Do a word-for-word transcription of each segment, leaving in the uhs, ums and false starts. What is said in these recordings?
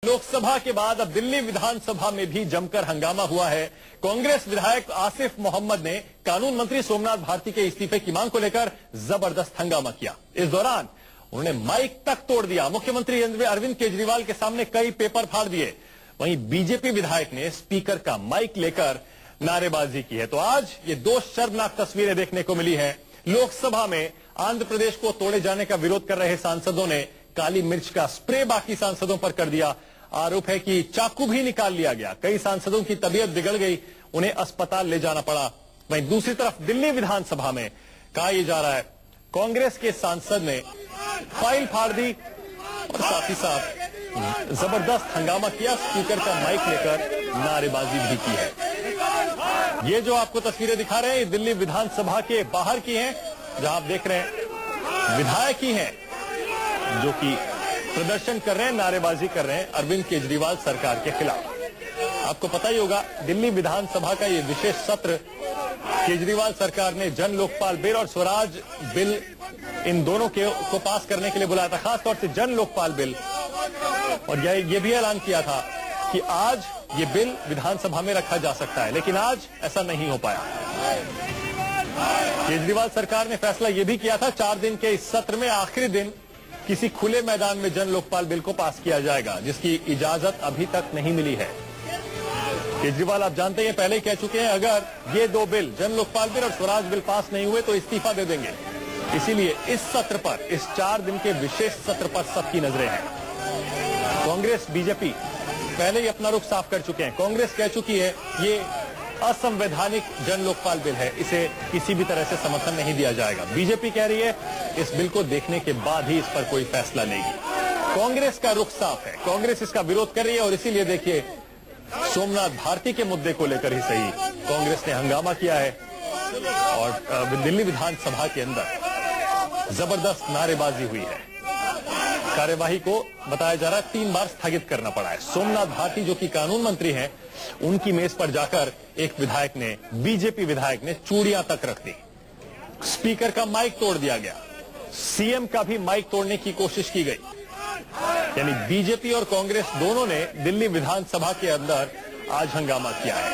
लोकसभा के बाद अब दिल्ली विधानसभा में भी जमकर हंगामा हुआ है। कांग्रेस विधायक आसिफ मोहम्मद ने कानून मंत्री सोमनाथ भारती के इस्तीफे की मांग को लेकर जबरदस्त हंगामा किया। इस दौरान उन्होंने माइक तक तोड़ दिया। मुख्यमंत्री अरविंद केजरीवाल के सामने कई पेपर फाड़ दिए। वहीं बीजेपी विधायक ने स्पीकर का माइक लेकर नारेबाजी की है। तो आज ये दो शर्मनाक तस्वीरें देखने को मिली है। लोकसभा में आंध्र प्रदेश को तोड़े जाने का विरोध कर रहे सांसदों ने काली मिर्च का स्प्रे बाकी सांसदों पर कर दिया। आरोप है कि चाकू भी निकाल लिया गया। कई सांसदों की तबीयत बिगड़ गई, उन्हें अस्पताल ले जाना पड़ा। वहीं दूसरी तरफ दिल्ली विधानसभा में कहा यह जा रहा है कांग्रेस के सांसद ने फाइल फाड़ दी और साथ ही साथ जबरदस्त हंगामा किया। स्पीकर का माइक लेकर नारेबाजी भी की है। ये जो आपको तस्वीरें दिखा रहे हैं ये दिल्ली विधानसभा के बाहर की हैं, जहां आप देख रहे हैं विधायक ही हैं जो कि प्रदर्शन कर रहे हैं, नारेबाजी कर रहे हैं अरविंद केजरीवाल सरकार के खिलाफ। आपको पता ही होगा दिल्ली विधानसभा का ये विशेष सत्र केजरीवाल सरकार ने जन लोकपाल बिल और स्वराज बिल इन दोनों के को पास करने के लिए बुलाया था, खासतौर से जन लोकपाल बिल। और यह भी ऐलान किया था कि आज ये बिल विधानसभा में रखा जा सकता है, लेकिन आज ऐसा नहीं हो पाया। केजरीवाल सरकार ने फैसला यह भी किया था चार दिन के इस सत्र में आखिरी दिन किसी खुले मैदान में जन लोकपाल बिल को पास किया जाएगा, जिसकी इजाजत अभी तक नहीं मिली है। केजरीवाल आप जानते हैं पहले ही कह चुके हैं अगर ये दो बिल जन लोकपाल बिल और स्वराज बिल पास नहीं हुए तो इस्तीफा दे देंगे। इसीलिए इस सत्र पर, इस चार दिन के विशेष सत्र पर सबकी नजरें हैं। कांग्रेस बीजेपी पहले ही अपना रुख साफ कर चुके हैं। कांग्रेस कह चुकी है ये असंवैधानिक जन लोकपाल बिल है, इसे किसी भी तरह से समर्थन नहीं दिया जाएगा। बीजेपी कह रही है इस बिल को देखने के बाद ही इस पर कोई फैसला लेगी। कांग्रेस का रुख साफ है, कांग्रेस इसका विरोध कर रही है और इसीलिए देखिए सोमनाथ भारती के मुद्दे को लेकर ही सही कांग्रेस ने हंगामा किया है और दिल्ली विधानसभा के अंदर जबरदस्त नारेबाजी हुई है। कार्यवाही को बताया जा रहा है तीन बार स्थगित करना पड़ा है। सोमनाथ भारती जो कि कानून मंत्री हैं, उनकी मेज पर जाकर एक विधायक ने, बीजेपी विधायक ने चूड़ियां तक रख दी। स्पीकर का माइक तोड़ दिया गया। सीएम का भी माइक तोड़ने की कोशिश की गई। यानी बीजेपी और कांग्रेस दोनों ने दिल्ली विधानसभा के अंदर आज हंगामा किया है।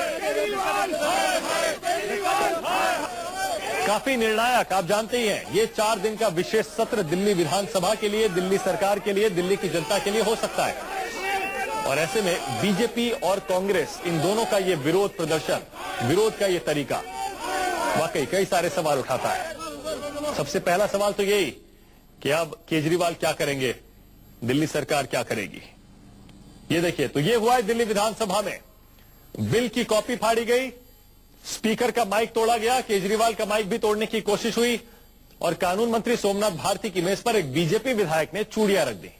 काफी निर्णायक, आप जानते ही हैं ये चार दिन का विशेष सत्र दिल्ली विधानसभा के लिए, दिल्ली सरकार के लिए, दिल्ली की जनता के लिए हो सकता है। और ऐसे में बीजेपी और कांग्रेस इन दोनों का ये विरोध प्रदर्शन, विरोध का ये तरीका वाकई कई सारे सवाल उठाता है। सबसे पहला सवाल तो यही कि अब केजरीवाल क्या करेंगे, दिल्ली सरकार क्या करेगी। ये देखिए, तो ये हुआ है दिल्ली विधानसभा में। बिल की कॉपी फाड़ी गई, स्पीकर का माइक तोड़ा गया, केजरीवाल का माइक भी तोड़ने की कोशिश हुई और कानून मंत्री सोमनाथ भारती की मेज पर एक बीजेपी विधायक ने चूड़ियां रख दी।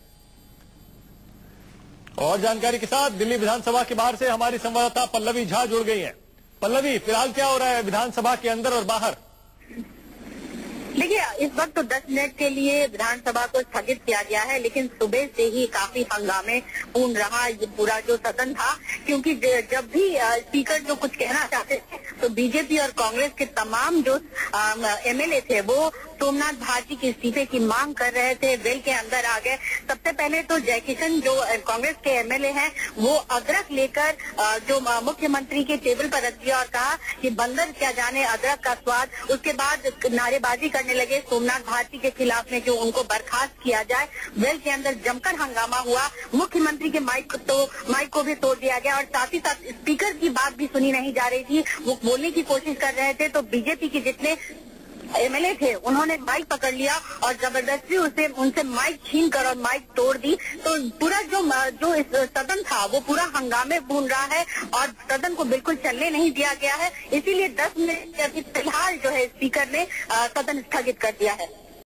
और जानकारी के साथ दिल्ली विधानसभा के बाहर से हमारी संवाददाता पल्लवी झा जुड़ गई हैं। पल्लवी, फिलहाल क्या हो रहा है विधानसभा के अंदर और बाहर? देखिए, इस वक्त तो दस मिनट के लिए विधानसभा को स्थगित किया गया है, लेकिन सुबह से ही काफी हंगामे पूर्ण रहा ये पूरा जो सदन था, क्योंकि जब भी स्पीकर जो कुछ कहना चाहते थे तो बीजेपी और कांग्रेस के तमाम जो एमएलए थे वो सोमनाथ भारती के इस्तीफे की मांग कर रहे थे, वेल के अंदर आ गए। सबसे पहले तो जयकिशन जो कांग्रेस के एमएलए हैं वो अदरक लेकर जो मुख्यमंत्री के टेबल पर रख दिया और कहा कि बंदर क्या जाने अदरक का स्वाद। उसके बाद नारेबाजी करने लगे सोमनाथ भारती के खिलाफ में, जो उनको बर्खास्त किया जाए। वेल के अंदर जमकर हंगामा हुआ। मुख्यमंत्री के माइक तो माइक को भी तोड़ दिया गया और साथ ही साथ स्पीकर की बात भी सुनी नहीं जा रही थी, वो बोलने की कोशिश कर रहे थे। तो बीजेपी के जितने एमएलए थे उन्होंने माइक पकड़ लिया और जबरदस्ती उसे उनसे माइक छीन कर और माइक तोड़ दी। तो पूरा जो जो इस सदन था वो पूरा हंगामे पूर्ण रहा है और सदन को बिल्कुल चलने नहीं दिया गया है। इसीलिए दस मिनट अभी फिलहाल जो है स्पीकर ने सदन स्थगित कर दिया है।